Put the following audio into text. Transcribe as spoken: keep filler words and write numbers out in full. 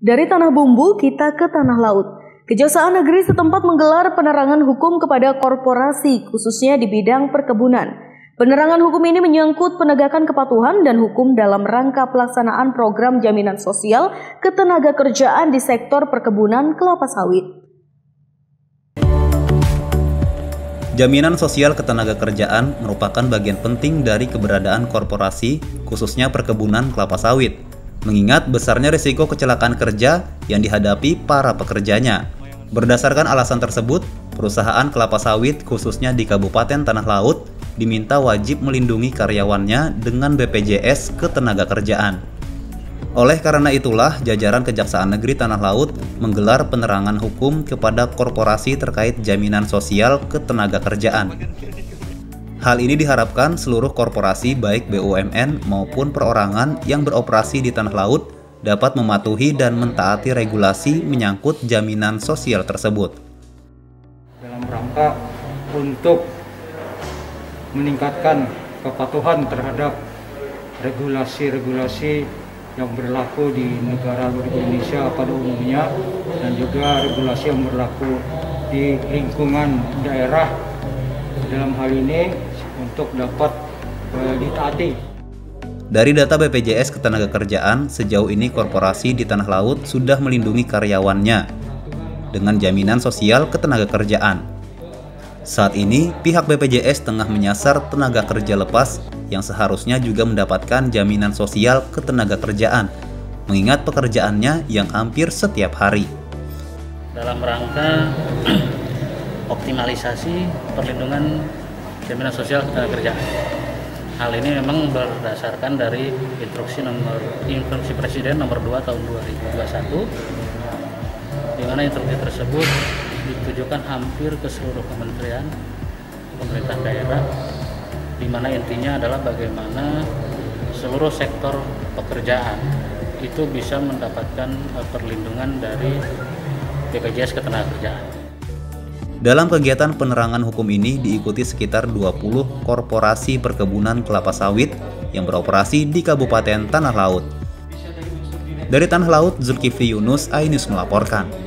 Dari tanah bumbu kita ke tanah laut. Kejaksaan Negeri setempat menggelar penerangan hukum kepada korporasi khususnya di bidang perkebunan. Penerangan hukum ini menyangkut penegakan kepatuhan dan hukum dalam rangka pelaksanaan program jaminan sosial ketenagakerjaan di sektor perkebunan kelapa sawit. Jaminan sosial ketenagakerjaan merupakan bagian penting dari keberadaan korporasi khususnya perkebunan kelapa sawit. Mengingat besarnya risiko kecelakaan kerja yang dihadapi para pekerjanya. Berdasarkan alasan tersebut, perusahaan kelapa sawit khususnya di Kabupaten Tanah Laut diminta wajib melindungi karyawannya dengan B P J S Ketenagakerjaan. Oleh karena itulah, jajaran Kejaksaan Negeri Tanah Laut menggelar penerangan hukum kepada korporasi terkait jaminan sosial ketenagakerjaan. Hal ini diharapkan seluruh korporasi baik B U M N maupun perorangan yang beroperasi di tanah laut dapat mematuhi dan mentaati regulasi menyangkut jaminan sosial tersebut. Dalam rangka untuk meningkatkan kepatuhan terhadap regulasi-regulasi yang berlaku di negara Indonesia pada umumnya dan juga regulasi yang berlaku di lingkungan daerah, dalam hal ini untuk dapat uh, ditaati. Dari data B P J S Ketenagakerjaan, sejauh ini korporasi di tanah laut sudah melindungi karyawannya dengan jaminan sosial ketenagakerjaan. Saat ini, pihak B P J S tengah menyasar tenaga kerja lepas yang seharusnya juga mendapatkan jaminan sosial ketenagakerjaan, mengingat pekerjaannya yang hampir setiap hari. Dalam rangka optimalisasi perlindungan jaminan sosial ketenagakerjaan. Hal ini memang berdasarkan dari instruksi nomor instruksi Presiden nomor dua tahun dua ribu dua puluh satu, di mana instruksi tersebut ditujukan hampir ke seluruh kementerian, pemerintah daerah, di mana intinya adalah bagaimana seluruh sektor pekerjaan itu bisa mendapatkan perlindungan dari B P J S Ketenagakerjaan. Dalam kegiatan penerangan hukum ini diikuti sekitar dua puluh korporasi perkebunan kelapa sawit yang beroperasi di Kabupaten Tanah Laut. Dari Tanah Laut, Zulkifli Yunus, iNews melaporkan.